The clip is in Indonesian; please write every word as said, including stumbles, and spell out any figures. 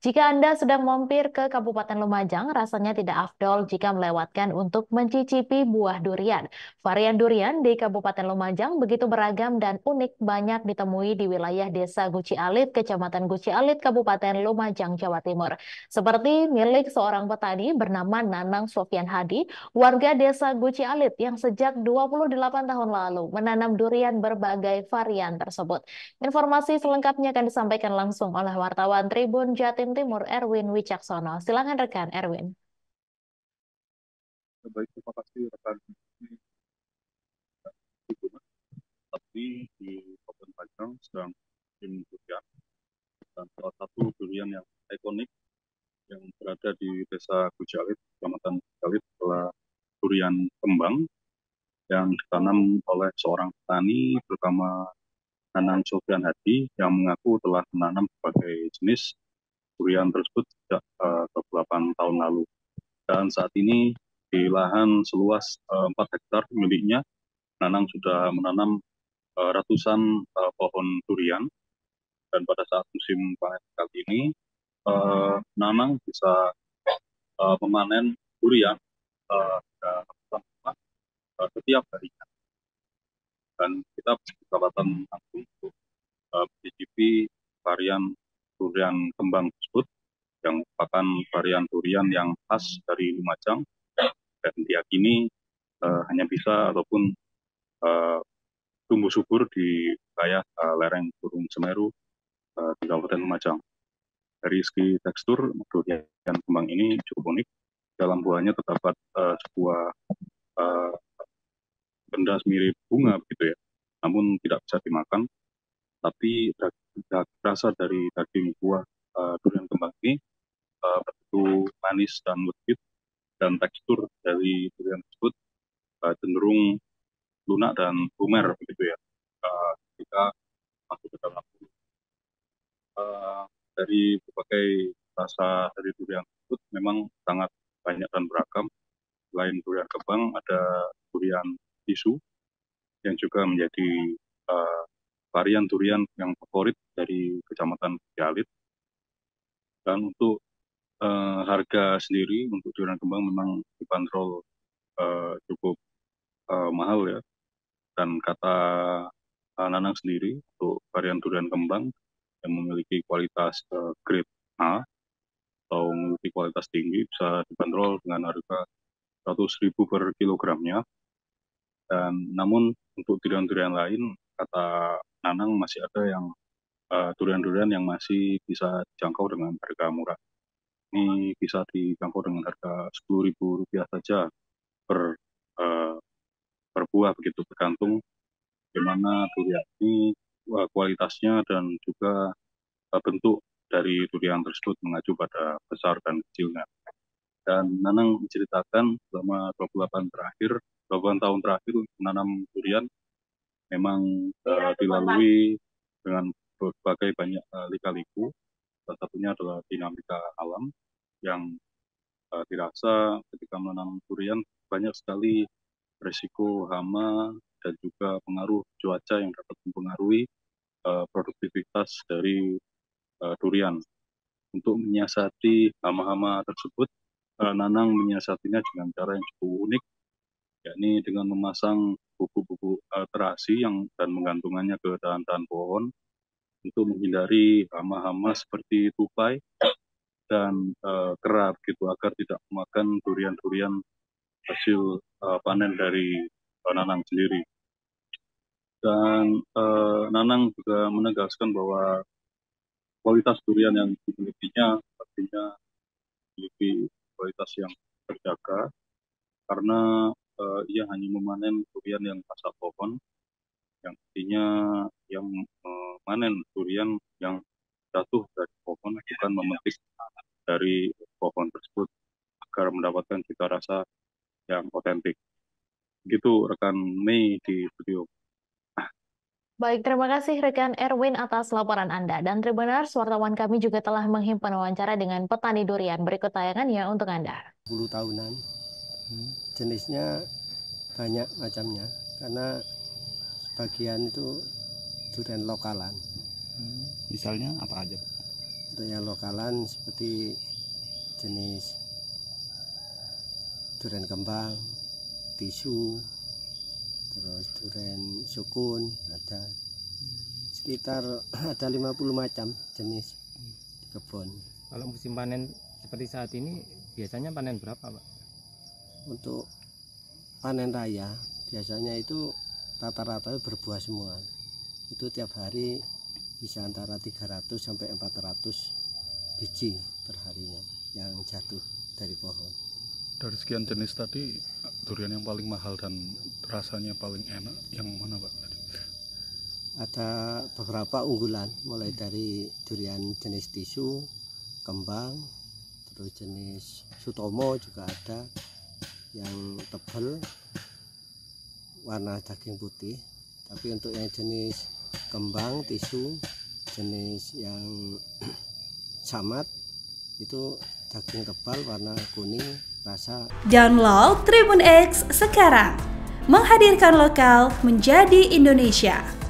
Jika Anda sedang mampir ke Kabupaten Lumajang, rasanya tidak afdol jika melewatkan untuk mencicipi buah durian. Varian durian di Kabupaten Lumajang begitu beragam dan unik, banyak ditemui di wilayah Desa Guci Alit, Kecamatan Guci Alit, Kabupaten Lumajang, Jawa Timur. Seperti milik seorang petani bernama Nanang Sofian Hadi, warga Desa Guci Alit yang sejak dua puluh delapan tahun lalu menanam durian berbagai varian tersebut. Informasi selengkapnya akan disampaikan langsung oleh wartawan Tribun Jatim Timur Erwin Wicaksono. Silakan rekan Erwin. Baik, terima kasih rekan Ibu. Tapi di Kabupaten Lumajang sedang musim durian, dan salah satu durian yang ikonik yang berada di Desa Gujalit, Kecamatan Gujalit adalah durian kembang yang ditanam oleh seorang petani, terutama Nanang Sofian Hadi, yang mengaku telah menanam berbagai jenis durian tersebut sejak uh, dua puluh delapan tahun lalu. Dan saat ini di lahan seluas uh, empat hektar miliknya, Nanang sudah menanam uh, ratusan uh, pohon durian, dan pada saat musim panen kali ini uh, Nanang bisa uh, memanen durian uh, uh, setiap harinya, dan kita kesempatan langsung untuk uh, mencicipi varian durian kembang tersebut yang merupakan varian durian yang khas dari Lumajang dan diyakini uh, hanya bisa ataupun uh, tumbuh subur di wilayah uh, lereng Gunung Semeru uh, di Kabupaten Lumajang. Dari segi tekstur, durian kembang ini cukup unik. Dalam buahnya terdapat uh, sebuah uh, benda mirip bunga begitu ya, namun tidak bisa dimakan. Tapi rasa dari daging buah uh, durian kembang ini uh, begitu manis dan legit, dan tekstur dari durian tersebut uh, cenderung lunak dan lumer begitu ya. Uh, ketika masuk ke dalam uh, dari berbagai rasa dari durian tersebut memang sangat banyak dan beragam. Selain durian kembang, ada durian tisu yang juga menjadi uh, varian durian yang favorit dari Kecamatan Galit. Dan untuk uh, harga sendiri untuk durian kembang memang dibanderol uh, cukup uh, mahal ya. Dan kata uh, Nanang sendiri, untuk varian durian kembang yang memiliki kualitas uh, grade A atau memiliki kualitas tinggi bisa dibanderol dengan harga seratus ribu per kilogramnya. Dan namun untuk durian-durian lain, kata Nanang, masih ada yang uh, durian-durian yang masih bisa dijangkau dengan harga murah. Ini bisa dijangkau dengan harga sepuluh ribu rupiah saja per uh, per buah begitu, tergantung bagaimana durian ini uh, kualitasnya dan juga uh, bentuk dari durian tersebut mengacu pada besar dan kecilnya. Dan Nanang menceritakan selama dua puluh delapan terakhir, dua puluh delapan tahun terakhir menanam durian memang uh, dilalui dengan berbagai banyak uh, lika-liku. Salah satunya adalah dinamika alam yang uh, dirasa ketika menanam durian banyak sekali risiko hama dan juga pengaruh cuaca yang dapat mempengaruhi uh, produktivitas dari uh, durian. Untuk menyiasati hama-hama tersebut, uh, Nanang menyiasatinya dengan cara yang cukup unik, yakni dengan memasang buku-buku uh, terasi yang dan menggantungannya ke dahan-dahan pohon untuk menghindari hama-hama seperti tupai dan uh, kera gitu, agar tidak memakan durian-durian hasil uh, panen dari uh, Nanang sendiri. Dan uh, Nanang juga menegaskan bahwa kualitas durian yang dimilikinya artinya memiliki kualitas yang terjaga, karena uh, ia hanya memanen durian yang pasak pohon, yang artinya yang memanen durian yang jatuh dari pohon, bukan memetik dari pohon tersebut, agar mendapatkan cita rasa yang otentik. Gitu rekan Mei di studio. Baik, terima kasih rekan Erwin atas laporan Anda. Dan Tribuners, wartawan kami juga telah menghimpun wawancara dengan petani durian. Berikut tayangannya untuk Anda. sepuluh tahunan, hmm. jenisnya banyak macamnya, karena sebagian itu durian lokalan. Hmm. Misalnya apa aja? Untuk yang lokalan seperti jenis durian kembang, tisu, terus durian sukun ada. Sekitar ada lima puluh macam jenis di kebun. Kalau musim panen seperti saat ini biasanya panen berapa, Pak? Untuk panen raya biasanya itu rata-rata berbuah semua. Itu tiap hari bisa antara tiga ratus sampai empat ratus biji per harinya yang jatuh dari pohon. Dari sekian jenis tadi, durian yang paling mahal dan rasanya paling enak yang mana, Pak? Ada beberapa unggulan, mulai dari durian jenis tisu, kembang, terus jenis sutomo juga ada yang tebal, warna daging putih. Tapi untuk yang jenis kembang, tisu, jenis yang samat itu daging tebal, warna kuning, rasa. Download Tribun X sekarang, menghadirkan lokal menjadi Indonesia.